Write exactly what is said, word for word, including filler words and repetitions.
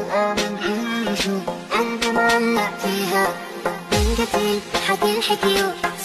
آمن عيشه قلبي معلق فيها من قتيل حد الحكيو